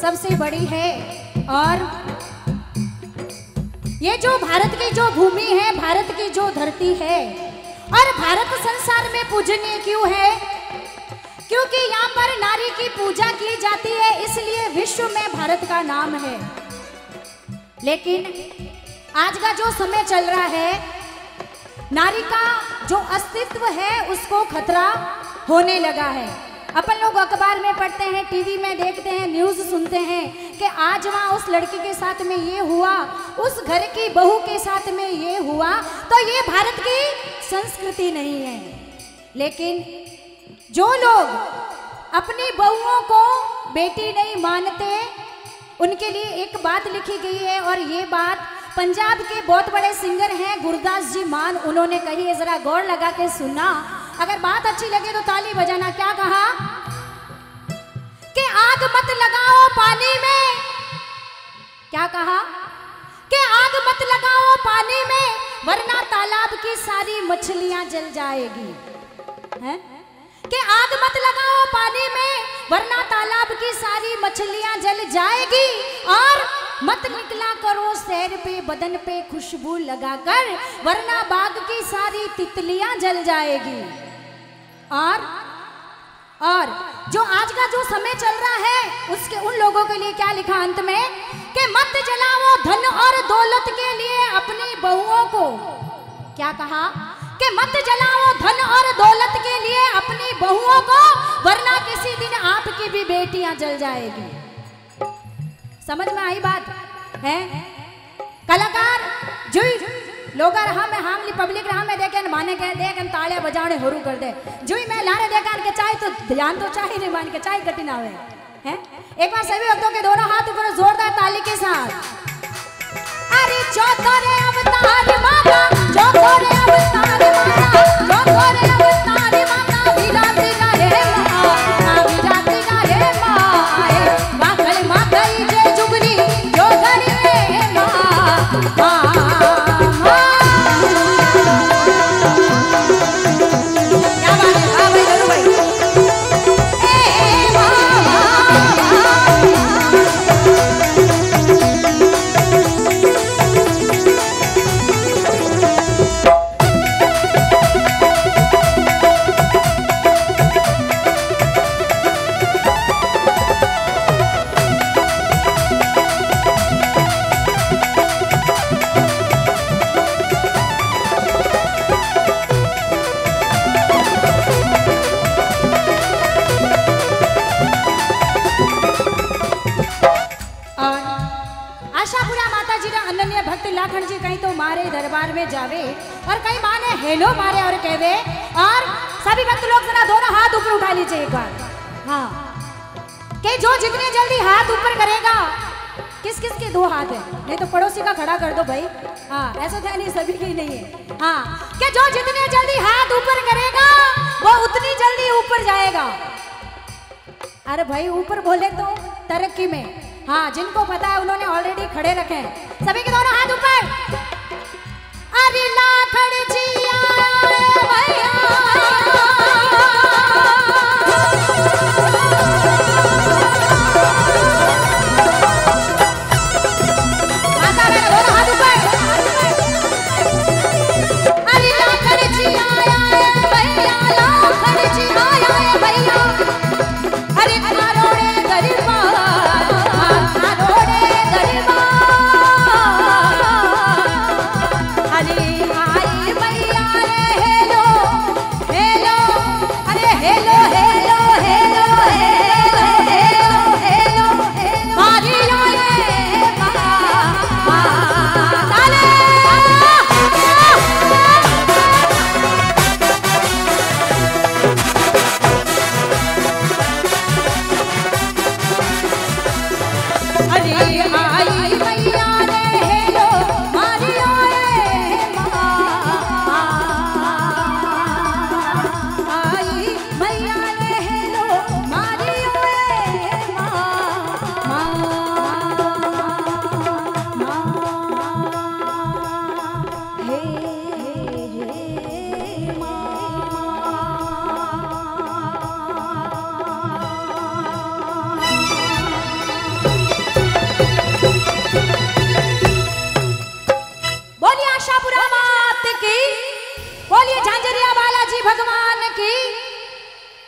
सबसे बड़ी है। और ये जो भारत की जो भूमि है, भारत की जो धरती है, और भारत संसार में पूजनीय क्यों है? क्योंकि यहाँ पर नारी की पूजा की जाती है, इसलिए विश्व में भारत का नाम है। लेकिन आज का जो समय चल रहा है, नारी का जो अस्तित्व है उसको खतरा होने लगा है। अपन लोग अखबार में पढ़ते हैं, टीवी में देखते हैं, न्यूज़ सुनते हैं कि आज वहाँ उस लड़की के साथ में ये हुआ, उस घर की बहू के साथ में ये हुआ। तो ये भारत की संस्कृति नहीं है। लेकिन जो लोग अपनी बहुओं को बेटी नहीं मानते, उनके लिए एक बात लिखी गई है। और ये बात पंजाब के बहुत बड़े सिंगर हैं गुरदास जी मान, उन्होंने कही है। जरा गौर लगा के सुनना, अगर बात अच्छी लगे तो ताली बजाना। क्या कहा कि आग मत लगाओ पानी में, क्या कहा कि आग मत लगाओ पानी में, वरना तालाब की सारी मछलियां जल जाएगी। है कि आग मत लगाओ पानी में, वरना तालाब की सारी मछलियां जल जाएगी। और मत निकला करो सैर पे बदन पे खुशबू लगाकर, वरना बाग की सारी तितलियां जल जाएगी। और जो आज का जो समय चल रहा है, उसके उन लोगों के लिए क्या लिखा अंत में कि मत जलाओ धन और दौलत के लिए अपनी बहुओं को। क्या कहा कि मत जलाओ धन और दौलत के लिए अपनी बहुओं को, वरना किसी दिन आपकी भी बेटियां जल जाएगी। समझ में आई बात है? कलाकार जुई लोग रहा में हामली पब्लिक रहा में देखे माने के देख तालियां बजाने होरू कर दे। जुई मैं लाने देखा के चाहे तो ध्यान तो चाहे नहीं, मान के चाहे कठिन आवे हैं। एक बार सभी भक्तों के दोनों हाथ ऊपर जोरदार ताली के साथ। अरे चौथोरे अवतार माता, चौथोरे अवतार माता, चौथोरे अवतार माता, विराती का रे माँ, विराती का रे माँ, वाकई माकई जे जुगनी जो धनी रे माँ। लाखन जी कहीं तो मारे दरबार में जावे और कहीं माने हेलो मारे और कहवे। और सभी भक्त लोग जरा दोनों हाथ ऊपर उठा लीजिए एक बार। हाँ, कि जो जितने जल्दी हाथ ऊपर करेगा, किस किस के दो हाथ है, नहीं तो पड़ोसी का खड़ा कर दो भाई। हाँ, ऐसा तो नहीं, सभी की नहीं है। हाँ, कि जो जितने जल्दी हाथ ऊपर करेगा वो उतनी जल्दी ऊपर जाएगा। अरे भाई ऊपर बोले तो तरक्की में। हाँ, जिनको पता है उन्होंने ऑलरेडी खड़े रखे हैं। सभी के दोनों हाथ ऊपर। अरे लाखड़ जी भैया, माता मेरे दोनों हाथ ऊपर। अरे लाखड़ जी आया है भैया, लाखड़ जी आया है भैया। अरे खारोड़े गरीबा, खारोड़े गरीबा, अरे आई भैया। बोलिए झांझरिया बालाजी भगवान की।